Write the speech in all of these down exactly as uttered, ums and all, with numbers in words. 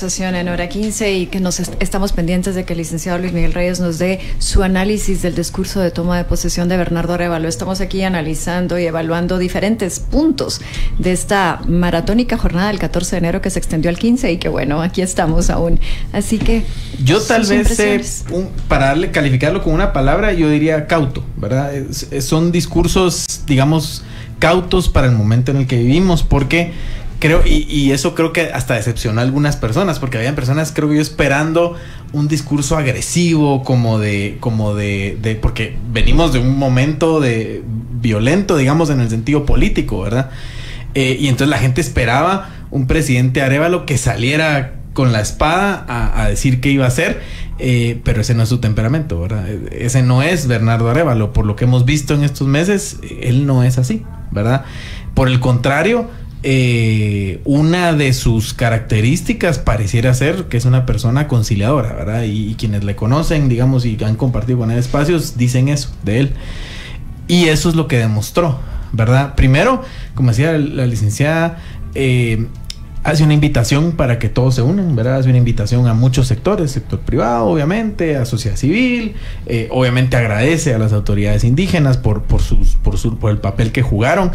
Sesión en hora quince y que nos est estamos pendientes de que el licenciado Luis Miguel Reyes nos dé su análisis del discurso de toma de posesión de Bernardo Arévalo. Estamos aquí analizando y evaluando diferentes puntos de esta maratónica jornada del catorce de enero que se extendió al quince y que bueno, aquí estamos aún. Así que yo tal vez eh, un, para darle calificarlo con una palabra, yo diría cauto, ¿verdad? Es, es, son discursos, digamos, cautos para el momento en el que vivimos, porque creo, y, y eso creo que hasta decepcionó a algunas personas, porque habían personas, creo que yo, esperando un discurso agresivo, como de, como de, de, porque venimos de un momento de violento, digamos, en el sentido político, ¿verdad? Eh, y entonces la gente esperaba un presidente Arévalo que saliera con la espada a, a decir qué iba a hacer, eh, pero ese no es su temperamento, ¿verdad? Ese no es Bernardo Arévalo, por lo que hemos visto en estos meses, él no es así, ¿verdad? Por el contrario, Eh, una de sus características pareciera ser que es una persona conciliadora, ¿verdad? Y, y quienes le conocen, digamos, y han compartido con él espacios, dicen eso de él. Y eso es lo que demostró, ¿verdad? Primero, como decía la licenciada, eh, hace una invitación para que todos se unan, ¿verdad? Hace una invitación a muchos sectores, sector privado, obviamente, a sociedad civil, eh, obviamente agradece a las autoridades indígenas por, por, sus, por, su, por el papel que jugaron.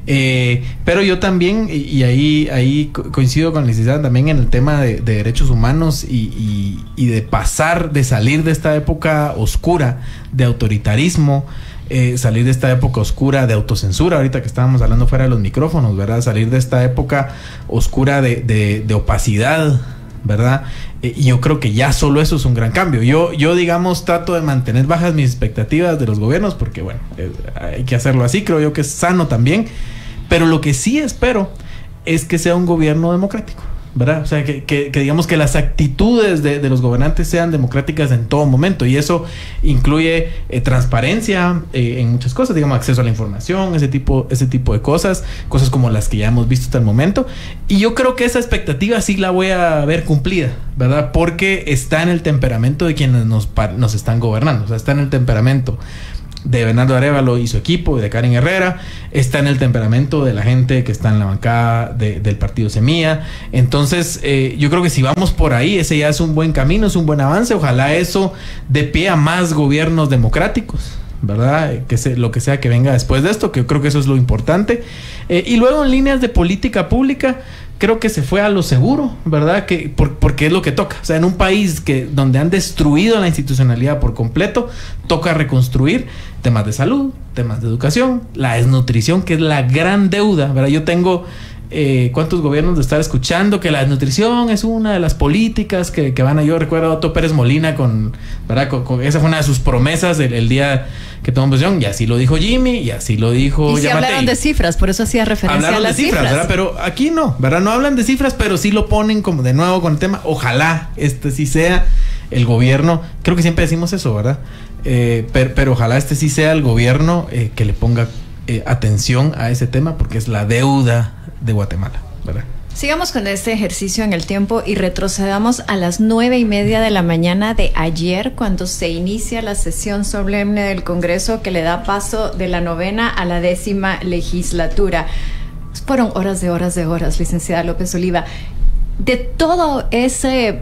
Eh, pero yo también, y, y ahí, ahí coincido con la licenciada también en el tema de, de derechos humanos y, y, y de pasar, de salir de esta época oscura de autoritarismo, eh, salir de esta época oscura de autocensura, ahorita que estábamos hablando fuera de los micrófonos, ¿verdad? Salir de esta época oscura de, de, de opacidad, ¿verdad? Eh, y yo creo que ya solo eso es un gran cambio. Yo, yo digamos, trato de mantener bajas mis expectativas de los gobiernos, porque bueno, eh, hay que hacerlo así, creo yo que es sano también, pero lo que sí espero es que sea un gobierno democrático, ¿verdad? O sea, que, que, que digamos que las actitudes de, de los gobernantes sean democráticas en todo momento, y eso incluye eh, transparencia eh, en muchas cosas, digamos, acceso a la información, ese tipo, ese tipo de cosas, cosas como las que ya hemos visto hasta el momento, y yo creo que esa expectativa sí la voy a ver cumplida, ¿verdad? Porque está en el temperamento de quienes nos, nos están gobernando, o sea, está en el temperamento de Bernardo Arévalo y su equipo, de Karen Herrera, está en el temperamento de la gente que está en la bancada de, del partido Semilla. Entonces, eh, yo creo que si vamos por ahí, ese ya es un buen camino, es un buen avance. Ojalá eso dé pie a más gobiernos democráticos, ¿verdad? Que se, lo que sea que venga después de esto, que yo creo que eso es lo importante. Eh, y luego en líneas de política pública, creo que se fue a lo seguro, ¿verdad? Que por, porque es lo que toca. O sea, en un país que donde han destruido la institucionalidad por completo, toca reconstruir temas de salud, temas de educación, la desnutrición, que es la gran deuda, ¿verdad? Yo tengo eh, cuántos gobiernos de estar escuchando que la desnutrición es una de las políticas que, que van a... Yo recuerdo a Otto Pérez Molina con, ¿verdad? Con, con, esa fue una de sus promesas el, el día que tomó posición, y así lo dijo Jimmy, y así lo dijo Y sí Yamatei. hablaron de cifras, por eso hacía referencia hablaron a las de cifras, cifras. ¿verdad? Pero aquí no, ¿verdad? No hablan de cifras, pero sí lo ponen como de nuevo con el tema. Ojalá este sí sea el gobierno, creo que siempre decimos eso, ¿verdad? Eh, pero, pero ojalá este sí sea el gobierno eh, que le ponga eh, atención a ese tema, porque es la deuda de Guatemala, ¿verdad? Sigamos con este ejercicio en el tiempo y retrocedamos a las nueve y media de la mañana de ayer, cuando se inicia la sesión solemne del Congreso que le da paso de la novena a la décima legislatura. Fueron horas de horas de horas, licenciada López Oliva. De todo ese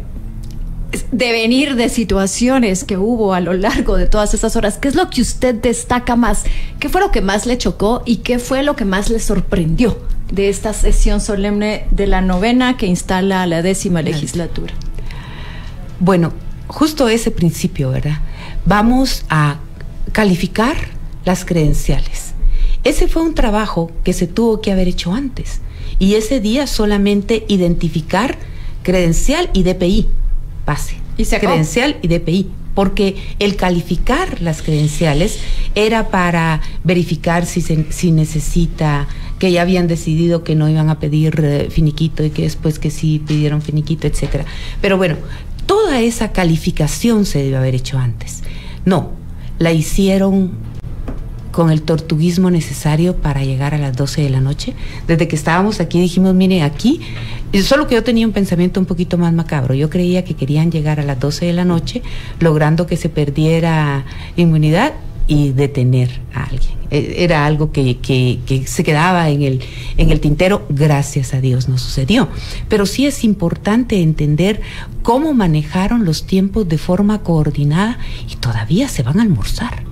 devenir de situaciones que hubo a lo largo de todas estas horas, ¿qué es lo que usted destaca más? ¿Qué fue lo que más le chocó y qué fue lo que más le sorprendió de esta sesión solemne de la novena que instala la décima legislatura? Bueno, justo ese principio, ¿verdad? Vamos a calificar las credenciales. Ese fue un trabajo que se tuvo que haber hecho antes, y ese día solamente identificar credencial y D P I, base, y se acabó. Credencial y D P I, porque el calificar las credenciales era para verificar si, se, si necesita, que ya habían decidido que no iban a pedir eh, finiquito y que después que sí pidieron finiquito, etcétera. Pero bueno, toda esa calificación se debe haber hecho antes. No, la hicieron con el tortuguismo necesario para llegar a las doce de la noche. Desde que estábamos aquí dijimos, mire, aquí, solo que yo tenía un pensamiento un poquito más macabro. Yo creía que querían llegar a las doce de la noche, logrando que se perdiera inmunidad y detener a alguien. Era algo que, que, que se quedaba en el, en el tintero. Gracias a Dios no sucedió. Pero sí es importante entender cómo manejaron los tiempos de forma coordinada y todavía se van a almorzar.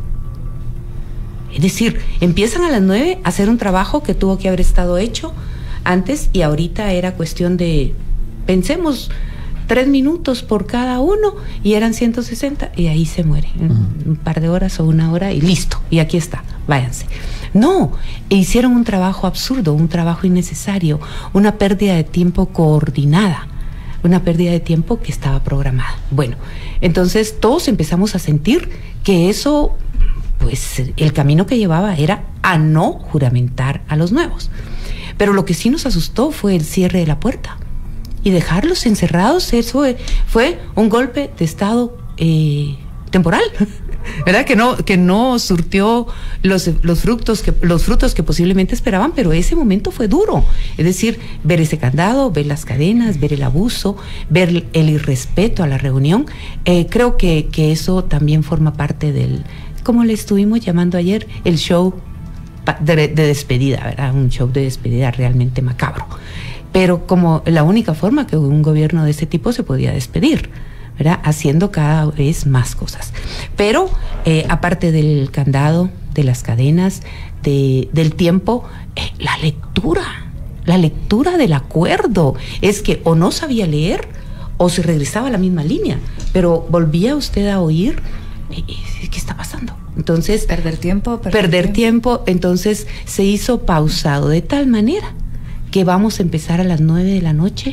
Es decir, empiezan a las nueve a hacer un trabajo que tuvo que haber estado hecho antes y ahorita era cuestión de, pensemos, tres minutos por cada uno y eran ciento sesenta y ahí se muere en uh-huh. un par de horas o una hora y listo, y aquí está, váyanse. No, hicieron un trabajo absurdo, un trabajo innecesario, una pérdida de tiempo coordinada, una pérdida de tiempo que estaba programada. Bueno, entonces todos empezamos a sentir que eso, pues el camino que llevaba era a no juramentar a los nuevos. Pero lo que sí nos asustó fue el cierre de la puerta y dejarlos encerrados. Eso fue, fue un golpe de estado eh, temporal, ¿verdad? Que no, que no surtió los, los frutos que, los frutos que posiblemente esperaban, pero ese momento fue duro. Es decir, ver ese candado, ver las cadenas, ver el abuso, ver el irrespeto a la reunión. Eh, creo que, que eso también forma parte del, como le estuvimos llamando ayer, el show de, de despedida, ¿verdad? Un show de despedida realmente macabro. Pero como la única forma que un gobierno de ese tipo se podía despedir, ¿verdad? Haciendo cada vez más cosas. Pero eh, aparte del candado, de las cadenas, de, del tiempo, eh, la lectura, la lectura del acuerdo. Es que o no sabía leer o se regresaba a la misma línea, pero volvía usted a oír, eh, ¿qué está pasando? Entonces, perder tiempo, perder, perder tiempo. tiempo, entonces se hizo pausado de tal manera que vamos a empezar a las nueve de la noche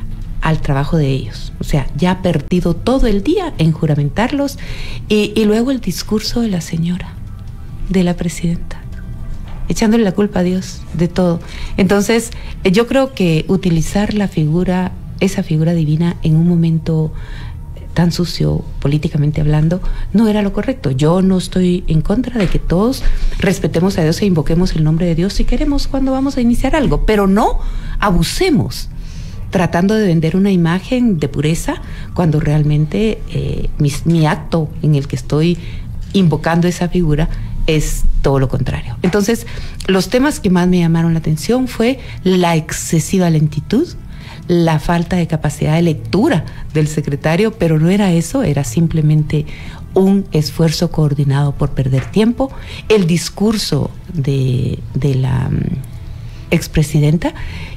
al trabajo de ellos. O sea, ya ha perdido todo el día en juramentarlos y, y luego el discurso de la señora, de la presidenta, echándole la culpa a Dios de todo. Entonces, yo creo que utilizar la figura, esa figura divina en un momento tan sucio, políticamente hablando, no era lo correcto. Yo no estoy en contra de que todos respetemos a Dios e invoquemos el nombre de Dios si queremos cuando vamos a iniciar algo, pero no abusemos tratando de vender una imagen de pureza cuando realmente eh, mi, mi acto en el que estoy invocando esa figura es todo lo contrario. Entonces, los temas que más me llamaron la atención fue la excesiva lentitud, la falta de capacidad de lectura del secretario, pero no era eso, era simplemente un esfuerzo coordinado por perder tiempo, el discurso de, de la um, expresidenta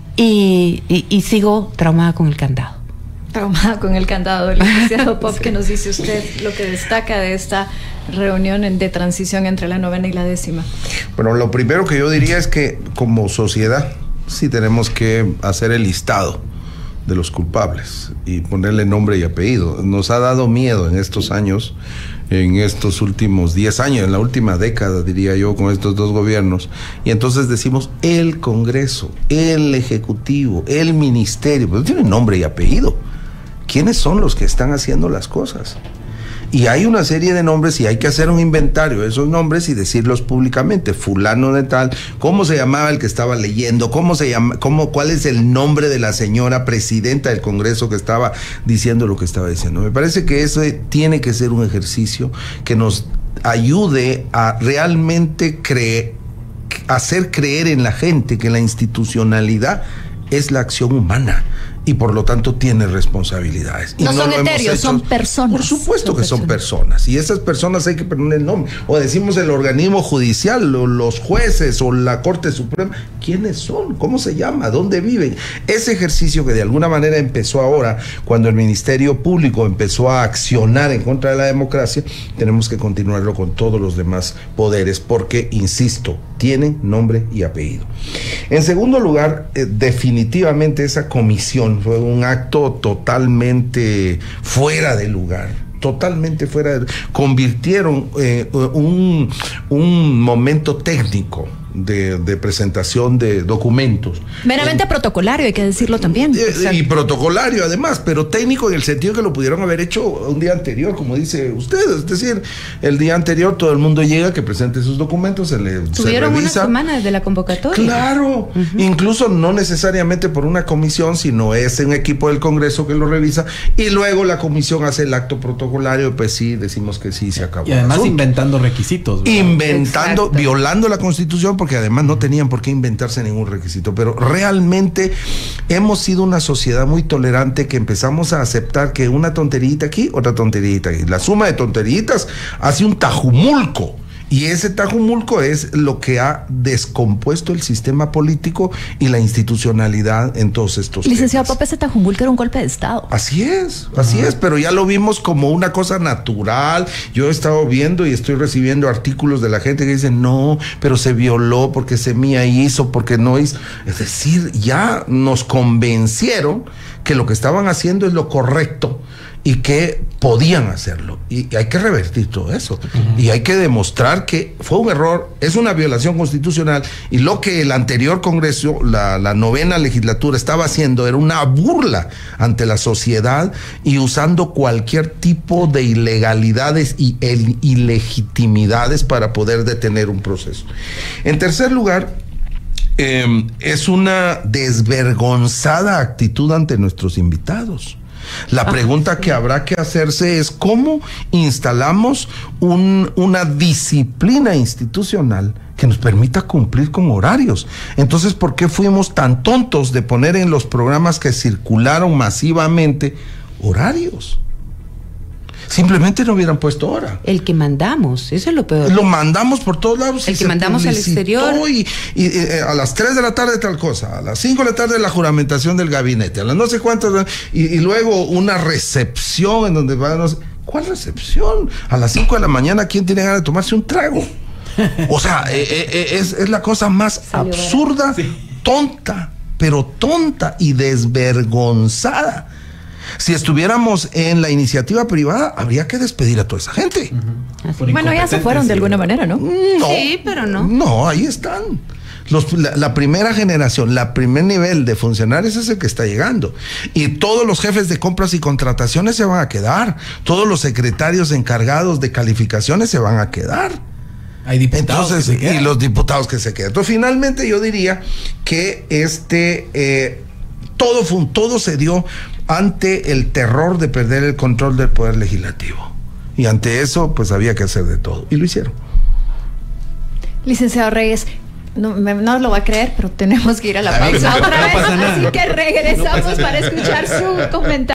y, y, y sigo traumada con el candado. Traumada con el candado, el licenciado Pop, ¿qué nos dice usted lo que destaca de esta reunión de transición entre la novena y la décima? Bueno, lo primero que yo diría es que como sociedad sí tenemos que hacer el listado de los culpables y ponerle nombre y apellido. Nos ha dado miedo en estos años, en estos últimos diez años, en la última década, diría yo, con estos dos gobiernos, y entonces decimos el Congreso, el Ejecutivo, el Ministerio, pero no tiene nombre y apellido. ¿Quiénes son los que están haciendo las cosas? Y hay una serie de nombres y hay que hacer un inventario de esos nombres y decirlos públicamente. Fulano de tal, ¿cómo se llamaba el que estaba leyendo? ¿Cómo se llama? Cómo, ¿Cuál es el nombre de la señora presidenta del Congreso que estaba diciendo lo que estaba diciendo? Me parece que eso tiene que ser un ejercicio que nos ayude a realmente creer, hacer creer en la gente que la institucionalidad es la acción humana y por lo tanto tiene responsabilidades. No, y no son etéreos, son personas. Por supuesto son que personas. son personas. Y esas personas hay que ponerle el nombre. O decimos el organismo judicial, o los jueces, o la Corte Suprema. ¿Quiénes son? ¿Cómo se llama? ¿Dónde viven? Ese ejercicio que de alguna manera empezó ahora, cuando el Ministerio Público empezó a accionar en contra de la democracia, tenemos que continuarlo con todos los demás poderes, porque, insisto, tienen nombre y apellido. En segundo lugar, eh, definitivamente esa comisión fue un acto totalmente fuera de lugar, totalmente fuera de... Convirtieron eh, un, un momento técnico de, de presentación de documentos. Meramente en, protocolario, hay que decirlo también. Y, y protocolario además, pero técnico en el sentido que lo pudieron haber hecho un día anterior, como dice usted. Es decir, el día anterior todo el mundo llega, que presente sus documentos, se le Tuvieron se revisa. una semana desde la convocatoria. Claro, uh-huh. Incluso no necesariamente por una comisión, sino es un equipo del Congreso que lo revisa y luego la comisión hace el acto protocolario, pues sí, decimos que sí, se acabó. Y además inventando requisitos, ¿verdad? Inventando, Exacto. violando la Constitución, porque además no tenían por qué inventarse ningún requisito. Pero realmente hemos sido una sociedad muy tolerante que empezamos a aceptar que una tonterita aquí, otra tonterita aquí. La suma de tonteritas hace un tajumulco. Y ese tajumulco es lo que ha descompuesto el sistema político y la institucionalidad en todos estos Licenciado temas. Pope, ese tajumulco era un golpe de Estado. Así es, así uh-huh. es, pero ya lo vimos como una cosa natural. Yo he estado viendo y estoy recibiendo artículos de la gente que dicen, no, pero se violó porque Semilla hizo, porque no hizo. Es decir, ya nos convencieron que lo que estaban haciendo es lo correcto y que podían hacerlo, y hay que revertir todo eso, uh-huh. y hay que demostrar que fue un error, es una violación constitucional, y lo que el anterior Congreso, la, la novena legislatura estaba haciendo era una burla ante la sociedad y usando cualquier tipo de ilegalidades y el, ilegitimidades para poder detener un proceso. En tercer lugar, eh, es una desvergonzada actitud ante nuestros invitados. La pregunta ah, sí. que habrá que hacerse es cómo instalamos un, una disciplina institucional que nos permita cumplir con horarios. Entonces, ¿por qué fuimos tan tontos de poner en los programas que circularon masivamente horarios? Simplemente no hubieran puesto hora. El que mandamos, eso es lo peor. Lo mandamos por todos lados. El que mandamos al exterior. Y, y, y a las tres de la tarde tal cosa, a las cinco de la tarde la juramentación del gabinete, a las no sé cuántas, y, y luego una recepción en donde van, no sé, ¿cuál recepción? A las cinco de la mañana, ¿quién tiene ganas de tomarse un trago? O sea, eh, eh, es, es la cosa más Salió absurda, sí. tonta, pero tonta y desvergonzada. Si estuviéramos en la iniciativa privada, habría que despedir a toda esa gente. Uh-huh. Bueno, ya se fueron de alguna manera, ¿no? No. Sí, pero no. No, ahí están. Los, la, la primera generación, la primer nivel de funcionarios es el que está llegando. Y todos los jefes de compras y contrataciones se van a quedar. Todos los secretarios encargados de calificaciones se van a quedar. Hay diputados Entonces, que se quedan. Y los diputados que se quedan. Entonces, finalmente yo diría que este eh, todo, fue, todo se dio ante el terror de perder el control del poder legislativo. Y ante eso, pues había que hacer de todo. Y lo hicieron. Licenciado Reyes, no, me, no lo va a creer, pero tenemos que ir a la pausa otra vez. Así que regresamos no para escuchar su comentario.